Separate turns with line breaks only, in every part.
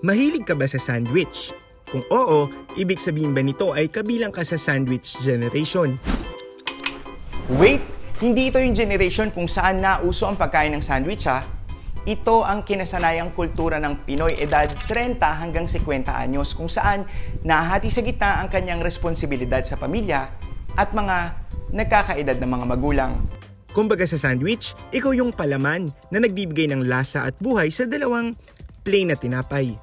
Mahilig ka ba sa sandwich? Kung oo, ibig sabihin ba nito ay kabilang ka sa sandwich generation? Wait! Hindi ito yung generation kung saan nauso ang pagkain ng sandwich ha. Ito ang kinasanayang kultura ng Pinoy edad 30 hanggang 50 anyos kung saan nahati sa gitna ang kanyang responsibilidad sa pamilya at mga nagkakaedad ng mga magulang. Kumbaga sa sandwich, ikaw yung palaman na nagbibigay ng lasa at buhay sa dalawang plain na tinapay.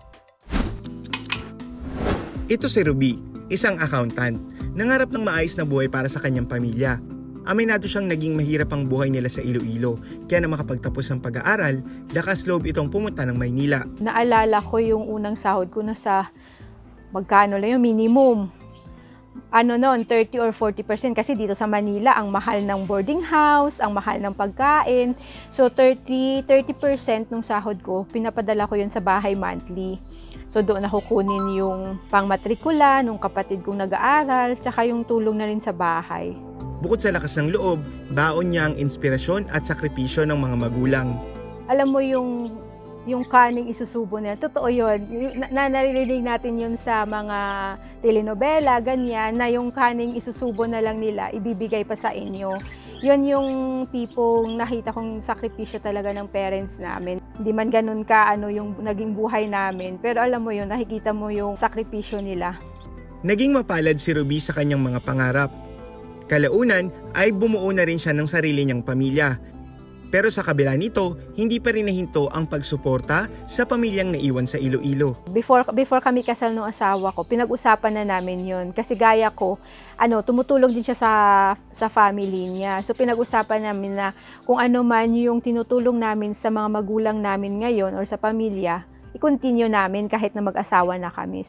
Ito si Ruby, isang accountant, nangarap ng maayos na buhay para sa kanyang pamilya. Aminado siyang naging mahirap ang buhay nila sa Iloilo, kaya na makapagtapos ng pag-aaral, lakas loob itong pumunta ng Maynila.
Naalala ko yung unang sahod ko na sa magkano lang yung minimum. Ano noon, 30 or 40% kasi dito sa Manila, ang mahal ng boarding house, ang mahal ng pagkain. So 30% ng sahod ko, pinapadala ko yun sa bahay monthly. So doon ako kunin yung pangmatrikula nung kapatid kong nag-aaral, tsaka yung tulong na rin sa bahay.
Bukod sa lakas ng loob, baon niya ang inspirasyon at sakripisyo ng mga magulang.
Alam mo yung kaning isusubo na, totoo yun. Naririnig natin yun sa mga telenovela, ganyan, na yung kaning isusubo na lang nila, ibibigay pa sa inyo. Yun yung tipong nakita kong sakripisyo talaga ng parents namin. Hindi man ganun ka yung naging buhay namin, pero alam mo yun, nakikita mo yung sakripisyo nila.
Naging mapalad si Ruby sa kanyang mga pangarap. Kalaunan ay bumuo na rin siya ng sarili niyang pamilya. Pero sa kabila nito, hindi pa rin nahinto ang pagsuporta sa pamilyang naiwan sa Iloilo.
Before kami kasal ng asawa ko, pinag-usapan na namin yun. Kasi gaya ko, tumutulong din siya sa family niya. So pinag-usapan namin na kung ano man yung tinutulong namin sa mga magulang namin ngayon or sa pamilya, i-continue namin kahit na mag-asawa na kami.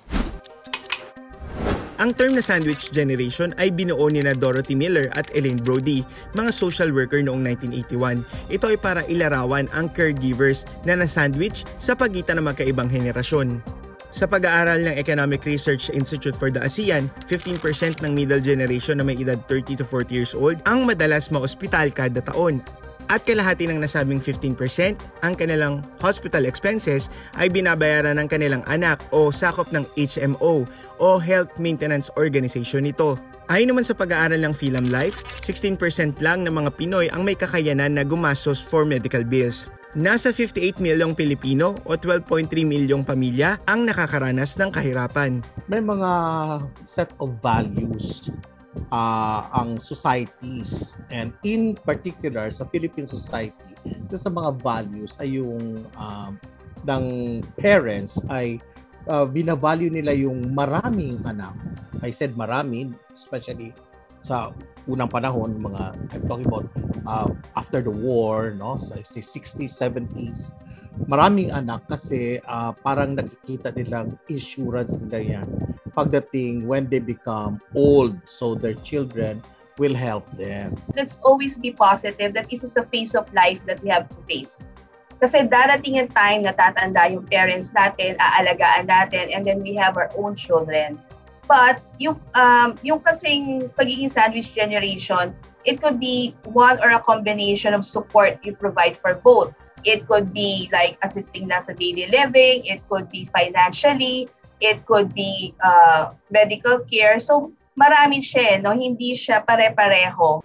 Ang term na sandwich generation ay binuo ni na Dorothy Miller at Elaine Brody, mga social worker noong 1981. Ito ay para ilarawan ang caregivers na na-sandwich sa pagitan ng magkaibang henerasyon. Sa pag-aaral ng Economic Research Institute for the ASEAN, 15% ng middle generation na may edad 30 to 40 years old ang madalas ma-ospital kada taon. At kalahati ng nasabing 15%, ang kanilang hospital expenses ay binabayaran ng kanilang anak o sakop ng HMO o Health Maintenance Organization nito. Ayon naman sa pag-aaral ng PhilAmLife, 16% lang ng mga Pinoy ang may kakayanan na gumastos for medical bills. Nasa 58 milyong Pilipino o 12.3 milyong pamilya ang nakakaranas ng kahirapan.
May mga set of values ang societies, and in particular sa Philippine society, sa mga values ay yung ng parents ay binavalue nila yung maraming anak. I said marami, especially sa unang panahon, I'm talking about after the war, no, sa 60s, 70s. Maraming anak kasi parang nakikita nilang insurance nila yan pagdating when they become old, so their children will help them.
Let's always be positive that this is a phase of life that we have to face. Kasi darating ang time na tatanda yung parents natin, aalagaan natin, and then we have our own children. But yung kasing pagiging sandwich generation, it could be one or a combination of support you provide for both. It could be like assisting na sa daily living, it could be financially, it could be medical care. So marami siya, no? Hindi siya pare-pareho.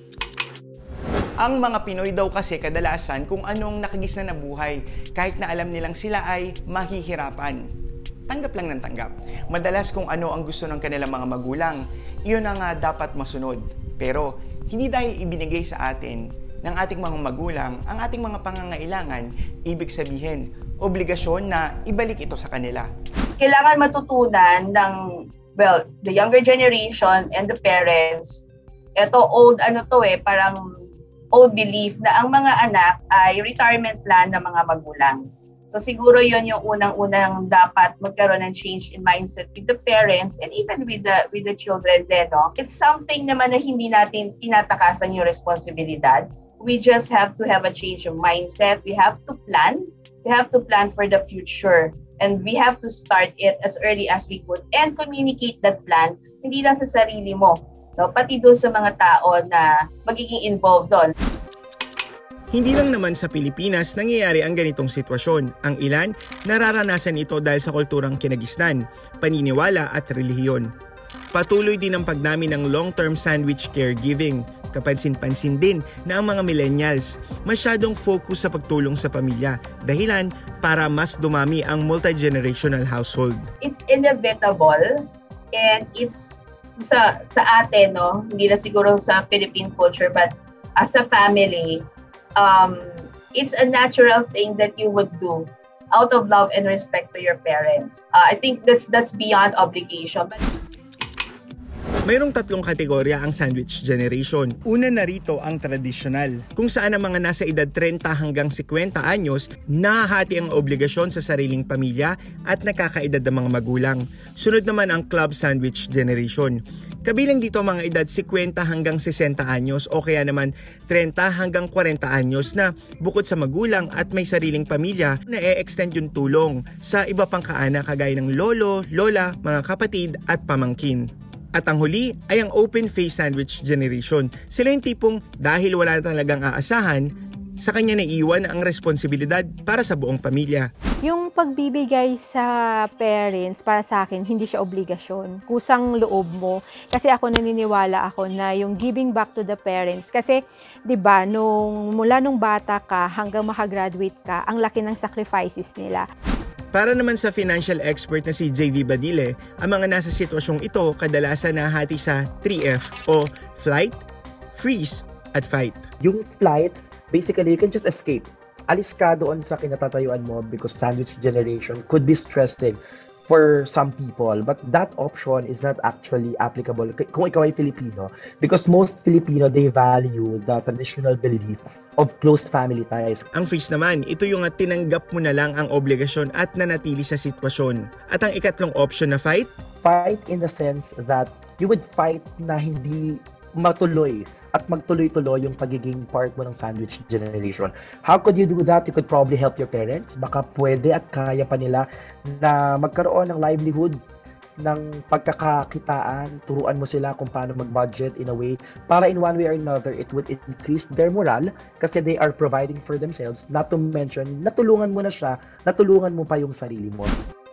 Ang mga Pinoy daw kasi kadalasan kung anong nakagisna na buhay, kahit na alam nilang sila ay mahihirapan. Tanggap lang ng tanggap. Madalas kung ano ang gusto ng kanilang mga magulang, iyon ang dapat masunod. Pero hindi dahil ibinigay sa atin ng ating mga magulang ang ating mga pangangailangan, ibig sabihin, obligasyon na ibalik ito sa kanila.
Kailangan matutunan ng, the younger generation and the parents, parang old belief na ang mga anak ay retirement plan ng mga magulang. So siguro yun yung unang-unang dapat magkaroon ng change in mindset with the parents and even with the children din, no? It's something naman na hindi natin tinatakasan yung responsibilidad. We just have to have a change of mindset. We have to plan. We have to plan for the future. And we have to start it as early as we could and communicate that plan, hindi lang sa sarili mo, no? Pati doon sa mga tao na magiging involved doon.
Hindi lang naman sa Pilipinas nangyayari ang ganitong sitwasyon. Ang ilan, nararanasan ito dahil sa kulturang kinagisnan, paniniwala at relihiyon. Patuloy din ang pagdami ng long-term sandwich caregiving. Kapansin-pansin din na ang mga millennials masyadong focus sa pagtulong sa pamilya, dahilan para mas dumami ang multi-generational household.
It's inevitable and it's sa atin, no? Hindi na siguro sa Philippine culture, but as a family, it's a natural thing that you would do out of love and respect to your parents. I think that's beyond obligation.
Mayroong tatlong kategorya ang sandwich generation. Una na rito ang tradisyonal, kung saan ang mga nasa edad 30 hanggang 50 anyos nahahati ang obligasyon sa sariling pamilya at nakakaedad ng mga magulang. Sunod naman ang club sandwich generation. Kabilang dito ang mga edad 50 hanggang 60 anyos o kaya naman 30 hanggang 40 anyos na bukod sa magulang at may sariling pamilya na e-extend yung tulong sa iba pang kaanak kagaya ng lolo, lola, mga kapatid at pamangkin. At ang huli ay ang open face sandwich generation. Sila yung tipong dahil wala talagang aasahan, sa kanya naiiwan ang responsibilidad para sa buong pamilya.
Yung pagbibigay sa parents, para sa akin, hindi siya obligasyon. Kusang loob mo. Kasi ako naniniwala ako na yung giving back to the parents. Kasi, di ba, mula nung bata ka hanggang makagraduate ka, ang laki ng sacrifices nila.
Para naman sa financial expert na si JV Badile, ang mga nasa sitwasyong ito kadalasan nahati sa 3F o flight, freeze, at fight.
Yung flight, basically, you can just escape. Alis ka doon sa kinatatayuan mo because sandwich generation could be stressing for some people, but that option is not actually applicable kung ikaw ay Filipino, because most Filipino, they value the traditional belief of close family ties.
Ang freeze naman, ito yung tinanggap mo na lang ang obligasyon at nanatili sa sitwasyon. At ang ikatlong option na fight?
Fight in the sense that you would fight na hindi matuloy at magtuloy-tuloy yung pagiging part mo ng sandwich generation. How could you do that? You could probably help your parents. Baka pwede at kaya pa nila na magkaroon ng livelihood, ng pagkakakitaan. Turuan mo sila kung paano mag-budget in a way para in one way or another, it would increase their morale kasi they are providing for themselves. Not to mention, natulungan mo na siya, natulungan mo pa yung sarili mo.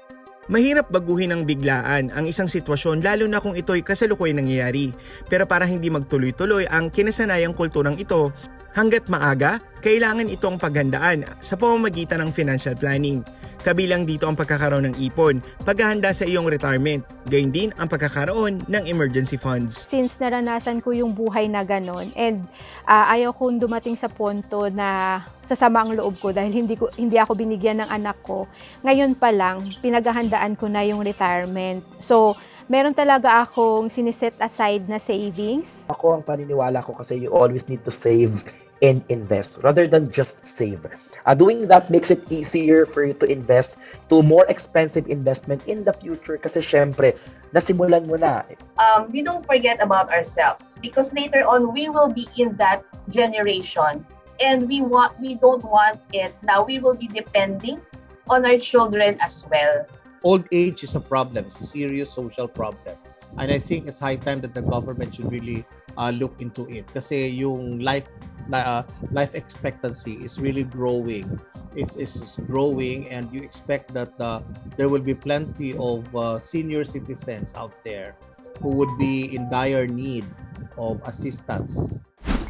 Mahirap baguhin ng biglaan ang isang sitwasyon lalo na kung ito'y kasalukuyang nangyayari. Pero para hindi magtuloy-tuloy ang kinasanayang kulturang ito, hanggat maaga, kailangan itong paghandaan sa pamamagitan ng financial planning. Kabilang dito ang pagkakaroon ng ipon, paghahanda sa iyong retirement, gayon din ang pagkakaroon ng emergency funds.
Since naranasan ko yung buhay na ganon and ayaw kong dumating sa punto na sasama ang loob ko dahil hindi ako binigyan ng anak ko, ngayon pa lang pinaghahandaan ko na yung retirement. So, meron talaga akong siniset aside na savings.
Ako ang paniniwala ko kasi you always need to save and invest rather than just save. Doing that makes it easier for you to invest to more expensive investment in the future kasi syempre, nasimulan mo na.
We don't forget about ourselves because later on, we will be in that generation and we don't want it. Now, we will be depending on our children as well.
Old age is a problem. It's a serious social problem. And I think it's high time that the government should really look into it. Kasi yung life expectancy is really growing. It's growing and you expect that there will be plenty of senior citizens out there who would be in dire need of assistance.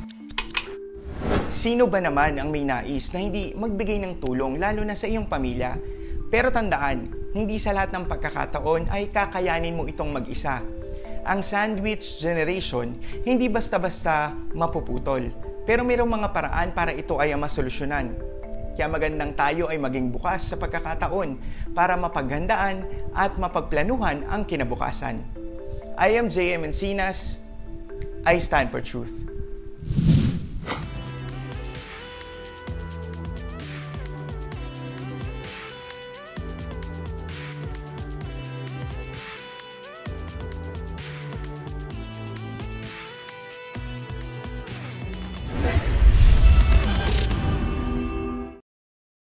Sino ba naman ang may nais na hindi magbigay ng tulong lalo na sa iyong pamilya? Pero tandaan, hindi sa lahat ng pagkakataon ay kakayanin mo itong mag-isa. Ang sandwich generation, hindi basta-basta mapuputol. Pero mayroong mga paraan para ito ay masolusyonan. Kaya magandang tayo ay maging bukas sa pagkakataon para mapaghandaan at mapagplanuhan ang kinabukasan. I am JM Encinas. I stand for truth.